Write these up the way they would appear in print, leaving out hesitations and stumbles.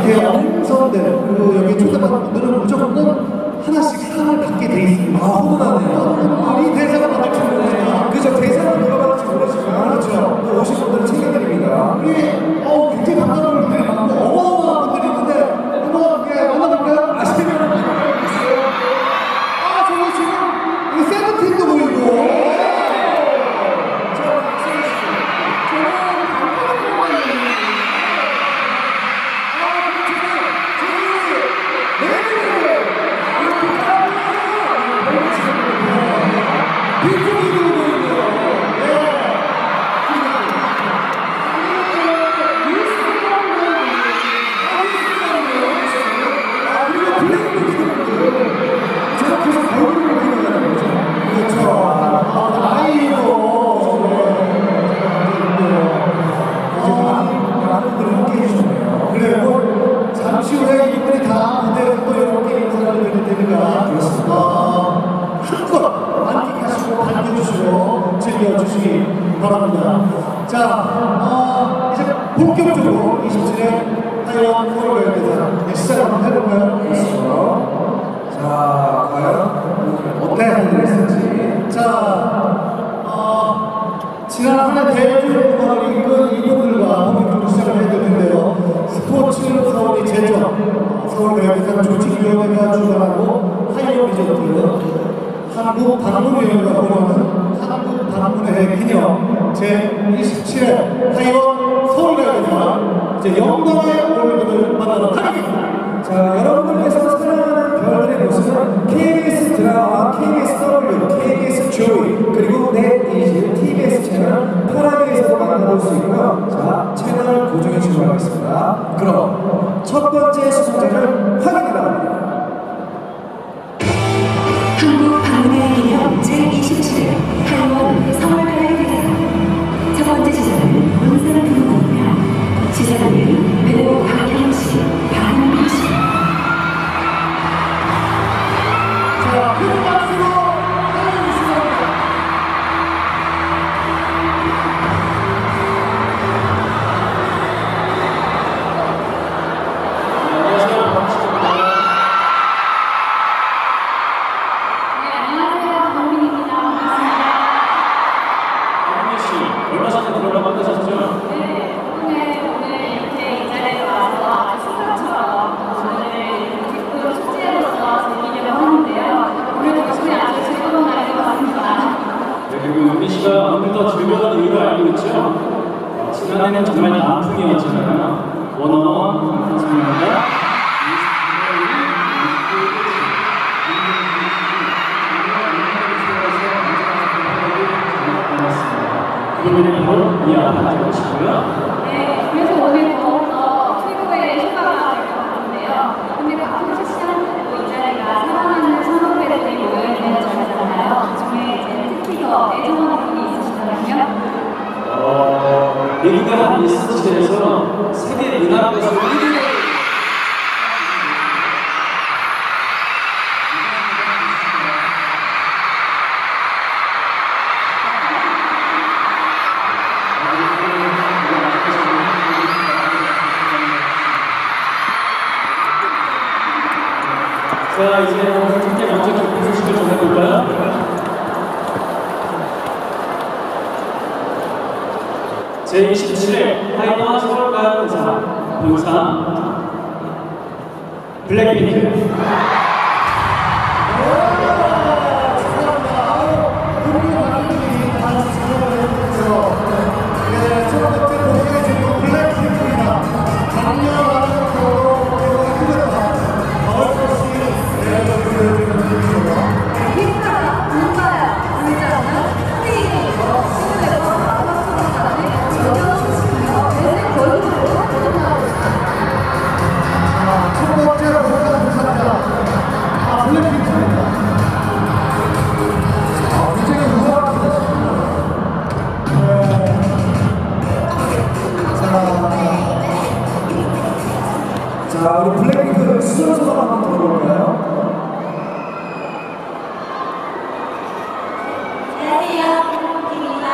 대형선들 그리고 여기 초대받은 분들은 무조건 하나씩 상을 받게 돼 있습니다. 훈훈하네요. 이 대상을 받을 줄 모르니까. 그죠, 대상을 누가 받을지 모르지만 그렇죠. 또 오신 분들은 챙겨드립니다. 우리 굉장히 반가운 분들이 많고 어마어마한 분들이 있는데 한번 만나볼까요? 아시는 분들 있어요? 저거 지금 우리 세븐틴도 보이고 잠시 후에 이분이 다 무대를 또 이렇게 인사를 드릴 테니까 한껏 만끽하시고 반겨주시고 즐겨주시기 바랍니다. 자, 이제 본격적으로 27회 타이완 코로나에 대해서 시작을 한번 해볼까요? 그렇죠. 자, 과연 어떤 분들이 있을지. 자, 지난 한 해 대회를 이끈 이분들과 본격적으로 시작을 해야 되는데요. 스포츠 서울이 제조, 서울대학교에서 조직위원회가 주관하고 하이어 리조트, 한국방문위원회가 공헌하는 한국방문회 기념 제27회 하이원 서울대학교에서 이제 영광의 올림픽을 만나러 가겠습니다. 자, 여러분들께서 사랑하는 별들의 모습은 KBS 드라마, KBS W, KBS 조이, 그리고 넷이즈 TBS 채널 파라비에서 만나볼 수 있고요. 자, 채널 고정해 주시기 바라겠습니다. 그럼 첫 번째 수상자를 확인합니다. 한국방문회 기념 제27회 하이원 서울가요대상 첫 번째 시상은 문상금입니다. 시상은 배우 박형식, 박은비씨. 자, 큰 박수로 환영해주시기 오늘도 즐거운 이유를 알고 있죠? 지난해는 정말 남풍이었잖아요. 원어원 방송입니다. 그러면 바로 이야기하고 싶고요. 네, 그래서 오늘 더욱더 최고의 휴가가 될 것 같은데요. 근데 박형식 씨한테도 이 자리가 사랑하는 선후배들이 모여있는 자리잖아요. 그중에 이제 특히 더 애정하는 분이 있으시더라고요. 얘기가 한 리서치에서 세계 문화가수 1위를 자, 이제 함께 먼저 기쁜 소식을 전해볼까요? 제27회 하이원 서울가요대상 본상 블랙핑크 자, 우리 블랙핑크 수상 소감 한번 들어볼까요? 안녕하세요, 블랙핑크입니다.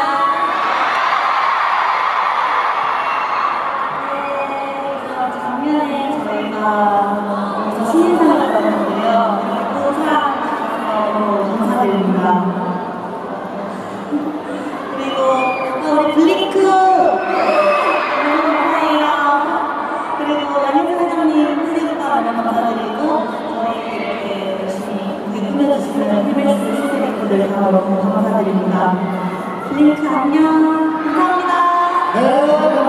네, 그래서 작년에 저희 너무 감사드립니다. 블링크 안녕. 감사합니다. 네,